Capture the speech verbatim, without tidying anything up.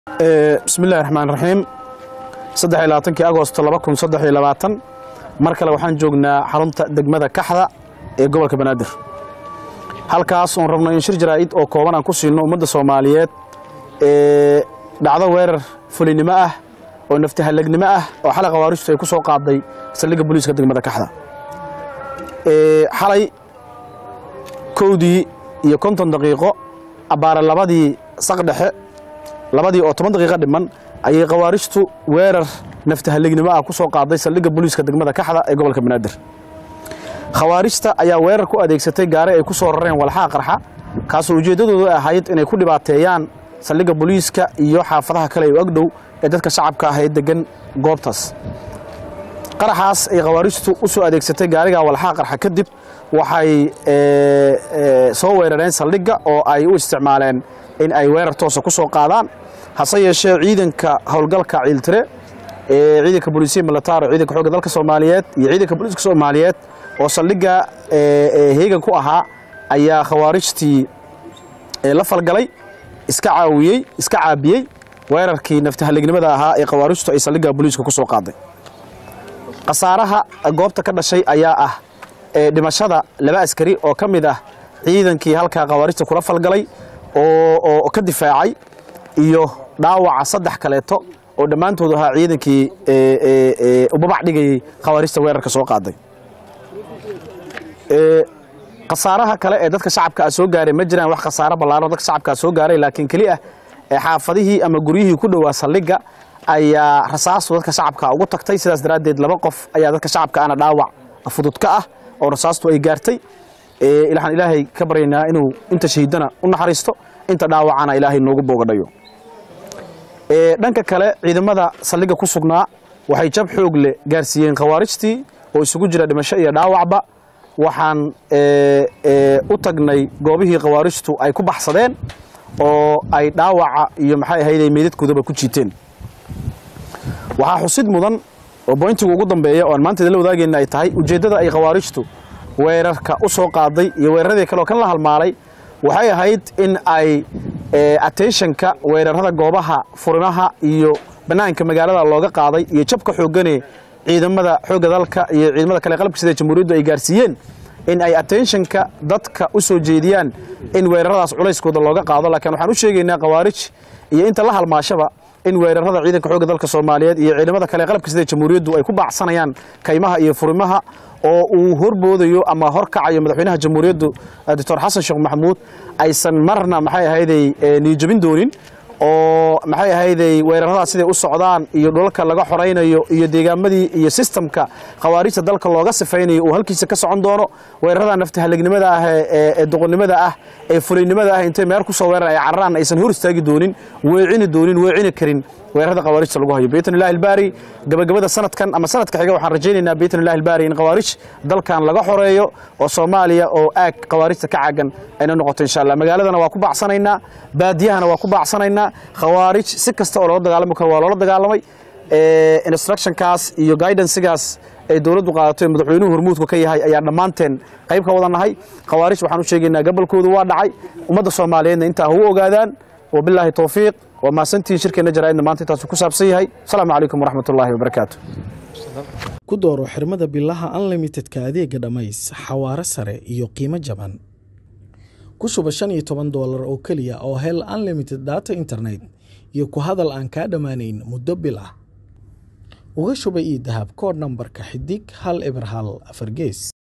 بسم الله الرحمن الرحيم صدح إلى عطنك أغسطس لaba kun saddex iyo labaatan mar kale waxaan joognaa xarunta degmada Kaxda ee gobolka Banaadir halkaas oo rabno in shir jaraa'id oo kooban aan ku siino ummadda Soomaaliyeed ee dhacdo weerar fulinimo ah oo nafti halagnimo ah oo xalqa waaristu ay ku soo qaaday saldhigga booliiska degmada Kaxda ee xalay koodii iyo konton daqiiqo abaara labadii saqdhexe labadii oo toban daqiiqo dhiman ayay qawaaristu weerar nafta halagnimo ah ku soo qaaday saldhigga booliiska degmada Kaxda ee gobolka Banaadir khawaarista ayaa weerar ku adeegsatay gaari ay ku soo rareen walxaha qarxa kaas oo ujeedadoodu ahayd inay ku dhibaateeyaan saldhigga booliiska iyo xaafadaha kale ee agdhow ee dadka shacabka ah ee degan goobtaas qaraxaas ay qawaaristu u soo adeegsatay gaariga walxaha qarxa kadib waxay ee soo weerareen saldhigga oo ay u isticmaaleen in ay weerar toos ah ku soo qaadaan hase yeeshee ciidanka howlgalka ciiltire ee ciidanka booliiska military ciidanka xoogga dalka Soomaaliyeed iyo ciidanka booliiska Soomaaliyeed oo saldhigga ee heegan ku ahaa ayaa khawaarijtii la falgalay iska caawiyay iska caabiyay weerarkii nafta halagnimada ahaa ee khawaarijtu ay saldhigga booliiska ku soo qaaday qasaaraha goobta ka dhashay ayaa ah ee dhimashada laba askari oo kamid ah ciidankii halka khawaarijta kula falgalay oo oo ka difaacay iyo dhaawaca saddex kaleeto oo dhamaantood ahaa ciidankii ee ee u babac dhigay khawaarijta weerarka soo qaaday ee qasaaraha kale ee dadka shacabka soo gaaray ma jiraan wax qasaaro ballaaran dadka shacabka soo gaaray laakiin kaliya ee xaafadihii ama guriyihii ku dhawaa saldhigga ayaa rasaas dadka shacabka ugu tagtay sidaas daraadeed laba qof ayaa dadka shacabka ana dhaawac fudud ka ah oo rasaastu ay gaartay ee ilaahan ilaahay ka baryaynaa inuu inta shahiidana u naxariisto inta dhaawacana ilaahay noogu boogadhayo ee dhanka kale ciidamada saldhigga ku sugnaa waxay jab xoog leh gaarsiiyeen khawaarijtii oo isugu jira dhimasho iyo dhaawacba waxaan ee ee u tagnay goobihii khawaarijtu ay ku baxsadeen oo ay dhaawaca iyo maxay ahayd meedadkoodaba ku jiiteen waxa xusid mudan oo pointiga ugu dambeeya oo maanta la wadaagayna ay tahay ujeedada ay khawaarijtu weerarka u soo qaaday iyo weeraradii kale oo kan la halmaalay waxay ahayd in ay attentionka weerarada goobaha furimaha iyo banaanka magaalada looga qaaday iyo jabka xoogane ciidamada xoogga dalka iyo ciidamada kale qalabka sida jamhuuriyaddu ay gaarsiiyeen in ay attentionka dadka u soo jeediyaan in weeraradaas culayskooda looga qaado laakiin waxaan u sheegaynaa khawaarij iyo inta la halmaashaba in weerarada ciidanka xoogga dalka Soomaaliyeed iyo ciidamada kale qalabka sida jamhuuriyaddu ay ku baacsanayaan kaymaha iyo furimaha oo uu horboodayo ama horkacayo madaxweynaha jamhuuriyaddu Dr Xasan Sheekh Maxamuud aysan marna maxay ahaydey niyadjabin doonin oo maxay ahaydey weerarada sida u socdaan iyo dhulka laga xoreynayo iyo deegaamadii iyo systemka khawaarijta dalka looga sifeynayo oo halkiisa ka socon doono weerarada nafta halagnimada ah ee doqonnimada ah ee fulinimada ah intee meel ku soo weerar ay carraan aysan hor istaagi doonin weecini doonin weecini karin weerarada khawaarijta lagu hayo biidna Ilaahi Baari gabagabada sanadkan ama sanadka xiga waxaan rajaynaynaa biidna Ilaahi Baari in khawaarij dalkan laga xoreeyo oo Soomaaliya oo aag khawaarijta ka caagan ay noqoto insha Allah magaaladana waa ku baacsanaynaa baadiyahana waa ku baacsanaynaa khawaarij si kasta oo loo dagaalamo karo waa loo dagaalamay ee instruction kaas iyo guidance gaas ay dawladdu qaadatay madaxweynuhu hormuudku ka yahay ayaa dhamaanteen qayb ka wadanahay khawaarij waxaan u sheegaynaa gobolkoodu waa dhacay ummadda Soomaaliyeedna inta uu ogaadaan wabillahi tawfiiq وما سنتين شركة نجرائنا ما أنت تاسو سابسي هاي السلام عليكم ورحمة الله وبركاته كدورو حرمدا بالله unlimited كادي قدميس حوار سري iyo qiimo jaban ku shuba shan iyo toban dollar oo kaliya oo hel unlimited data internet iyo ku hadal aan ka dhamaanayn muddo bil ah uga shuba ii dahab code numberka xidig hal eber hal afar gees